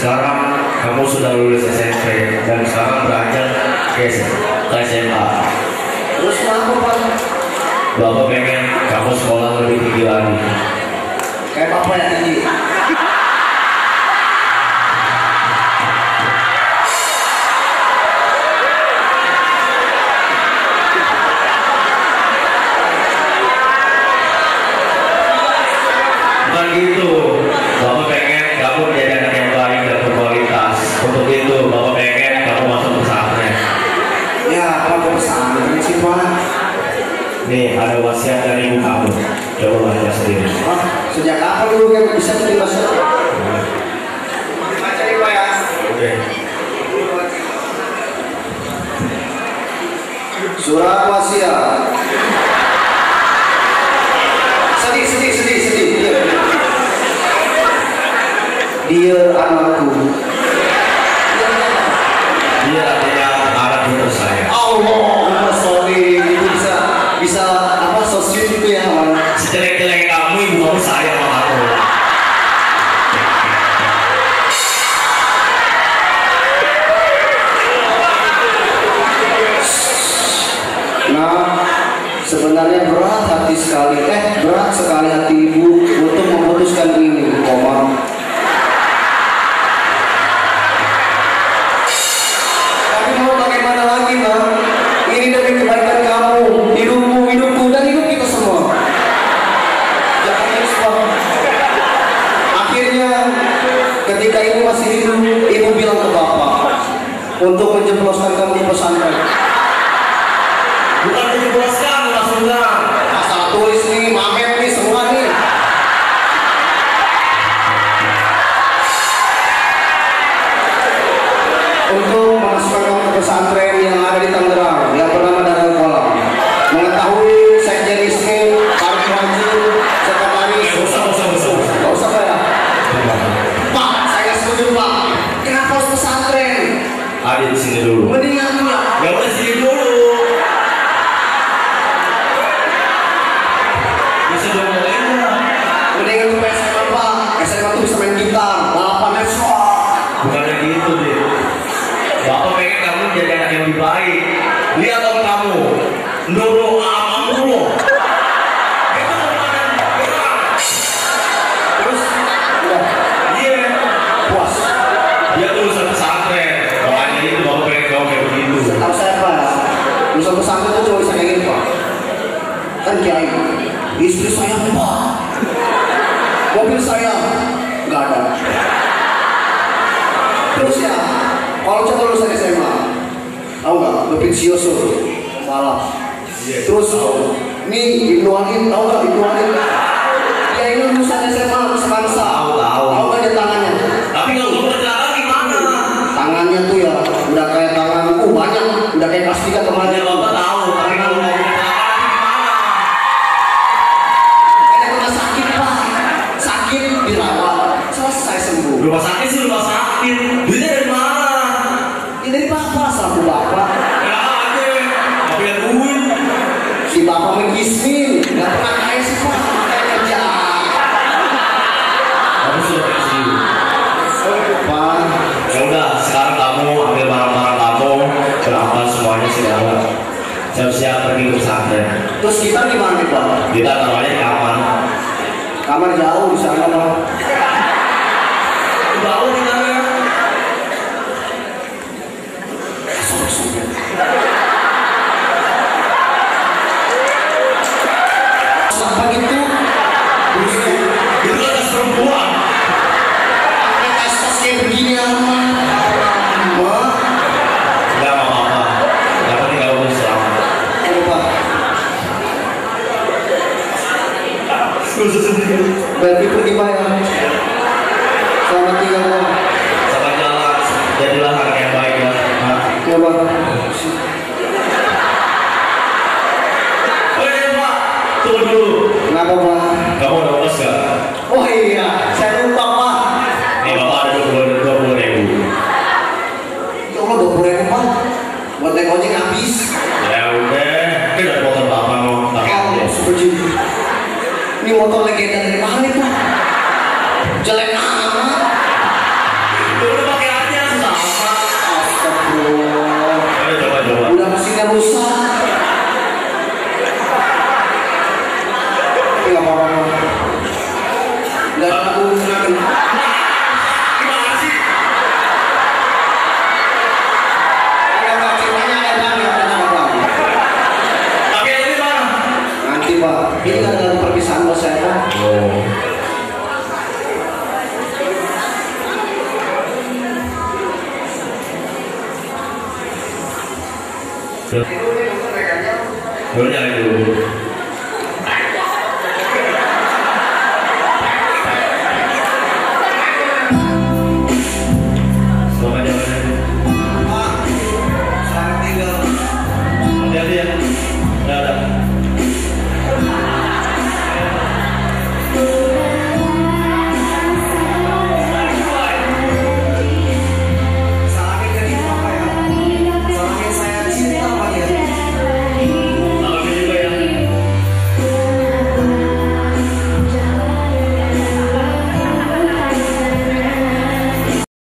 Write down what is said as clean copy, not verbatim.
sekarang kamu sudah lulus SMP dan sekarang beranjak ke SMA. Terus kenapa Pak? Bapak pengen kamu sekolah lebih tinggi lagi. Kayak Bapak yang tinggi. Bukan gitu. Bapak pengen kamu menjadi anak yang baik dan berkualitas. Untuk itu Bapak pengen kamu masuk pesantren. Ya, Pak pesantren sih Pak. Nih ada wasiat dari ibu kamu. Coba baca sendiri. Pak, sejak kapan dulu yang bisa jadi masuk? Baca nih Pak ya. Oke. Surat wasiat. Sedih. Dia anakku. Dia artinya anak yang tersayang. Allah, sorry, itu bisa apa sosial itu ya, Wan. Sejelek-jelek kamu, ibu kamu sayang sama aku. Nah, sebenarnya berat sekali hati ibu untuk memutuskan ini, Komar. Tapi mau bagaimana lagi, Bang? Ini demi kebaikan kamu, hidupku, dan hidup kita semua. Jangan terus, Bang. Akhirnya, ketika ibu masih hidup, ibu bilang ke bapak untuk menjebloskan kamu di pesantren. Bukan menjebloskan, maksudnya. Asal tulis nih, mamet nih, semua nih. Untuk memasukkan kamu ke pesantren yang ada di Tangerang, yang bernama Darul Kolam. Mengetahui sekjen ISMI, Parti Wajib, sekretaris. Gak usah Pak ya? Pak, saya nggak setuju Pak. Kenapa harus pesantren? Ada di sini dulu. Mendingan ya. Ya udah sini dulu. Bisa dong mulainya. Mendingan ke SMA Pak. SMA tuh bisa main gitar, balapan nasional. Bukannya gitu deh. Bapak pengen kamu jadi anak yang lebih baik. Lihat om kamu, Nurul Amamullah. Terus, udah, Iya, puas. dia lulusan pesantren. Makanya itu bapak pengen kamu kayak begitu. Tahu saya Pak, lulusan pesantren tuh cuma bisa kayak gitu Pak. Kan kiai, istri saya Pak, mobil saya nggak ada. Terus ya, kalau coba lulusan SMA, tahu nggak? Lebih malah. Terus, nih Ibnu Wahid, tahu nggak Ibnu Wahid? Dia ini lulusan SMA sebangsa. Tahu. Tahu kan dia tangannya? Tapi kalau lu berjalan gimana? Tangannya tuh ya, udah kayak tanganku banyak, udah kayak kelas 3 kemarin. Ya bapak tahu, tapi kalau mau berjalan gimana? Ada kena sakit Pak, sakit dirawat, selesai sembuh. Rumah sakit sih rumah sakit. Duitnya dari mana? Ini dari bapak, selaku bapak. Ya aja, tapi yang duit. Si bapak mengismin, nggak pernah kaya sih Pak, makanya kerja. Kamu sudah pensiun. Pak, Ya udah, sekarang kamu ambil barang-barang kamu, berangkat semuanya segala. Siap-siap pergi ke pesantren. terus kita gimana nih Pak? Kita taruhnya di kamar. Kamar jauh di sana Pak. Tahu kita ya? Apa gitu? Itu ada perempuan. Pakai tas-tas kayak begini apa? Pak, Enggak apa-apa. Yang penting kamu selamat. ayo Pak. Berarti pergi Pak ya. Selamat tinggal Pak. Selamat jalan. Jadilah anak yang baik ya. Nah. Ya Pak. Oh iya Pak, tunggu dulu. Kenapa Pak? Kamu udah puas gak? Oh iya, saya lupa Pak. Nih Bapak ada 20 ribu. Ya Allah 20.000 Pak. Buat naik ojek habis. Ya udah, ini udah motor Bapak mau pakai aja. Oh, seperti itu. Ini motor legenda dari mana nih Pak? Jelek amat. Udah Dulunya itu.